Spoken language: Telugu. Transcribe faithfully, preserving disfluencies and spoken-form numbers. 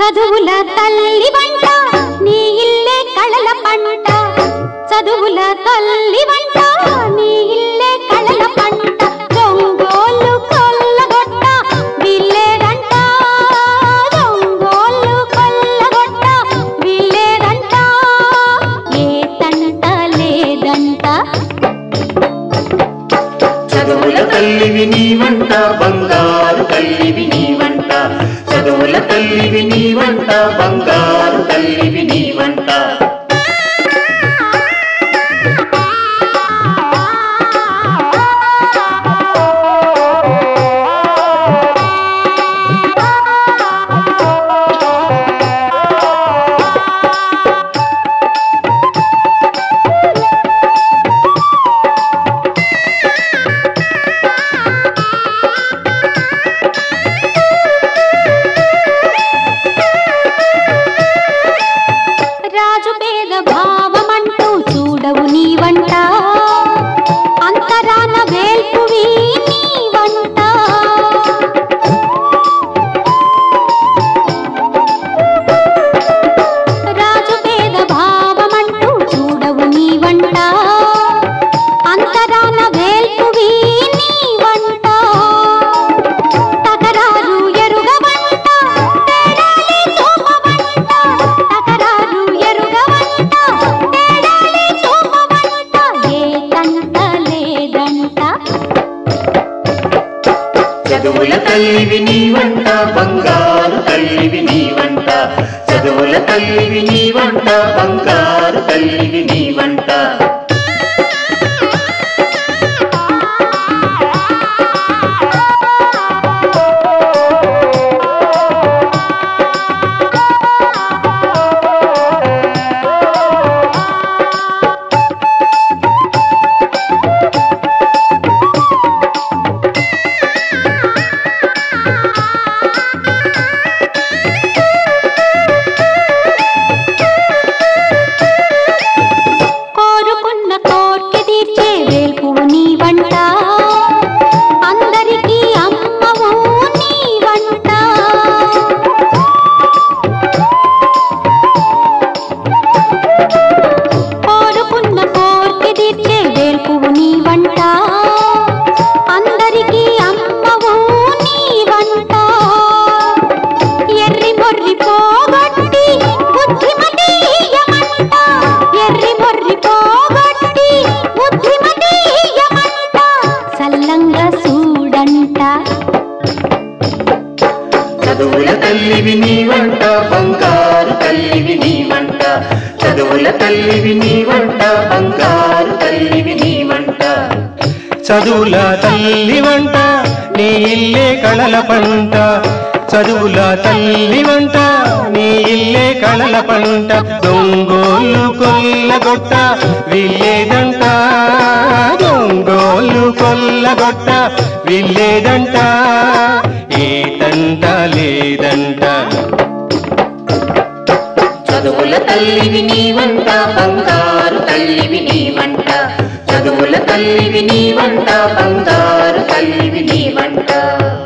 చదువుల తల్లి వంట నీ ఇల్లే కళల పంట చదువుల తల్లి వంట నీ ఇల్లే కళల పంట దొంగోళ్ళు కొల్లగొట్ట వీళ్ళేదంట దొంగోళ్ళు కొల్లగొట్ట వీళ్ళేదంట ఏ తంట లేదంట చదువుల తల్లివి నీ వంట బంగారు తల్లివి నీ వంట చదువుల తల్లివి నీ వంట బంగారు తల్లివి నీ వంట భావమంటూ చూడవు నీ వంట అంతరాన వేల్పువి నీ వంట రాజు పేద భావమంటూ చూడవు నీ వంట అంతరాన వేల్పువి నీ వంట తకరారు ఎరుగవంట తేడాలి చూపవంట తకరారు ఎరుగవంట తేడాలి చూపవంట ఏ తంట లేదంట చదువుల తల్లివి నీ వంట బంగారు తల్లివి నీ వంట చదువుల తల్లివి నీ వంట బంగారు తల్లివి నీ వంట అందరికీ అమ్మవు నీ వంట కోరుకున్న కోర్కె తీర్చే వేల్పువు నీ వంట అందరికీ అమ్మవు నీ వంట ఎర్రి మొర్రి పోగొట్టి బుద్ధిమతి ఇయ్యమంట ఎర్రి మొర్రి పోగొట్టి బుద్ధిమతి ఇయ్యమంట సల్లంగా చూడంట చదువుల తల్లివి నీ వంట బంగారు తల్లివి నీ వంట చదువుల తల్లివి నీ వంట బంగారు తల్లివి నీ వంట చదువుల తల్లి వంట నీ ఇల్లే కళల పంట చదువుల తల్లి వంట నీ ఇల్లే కళల పంట దొంగోళ్ళు కొల్లగొట్ట వీళ్ళేదంట దొంగోళ్ళు కొల్లగొట్ట వీళ్ళేదంట ఏ తంట లేదంట చదువుల తల్లివి నీ వంట బంగారు తల్లివి నీ వంట చదువుల తల్లివి నీ వంట బంగారు తల్లివి నీ వంట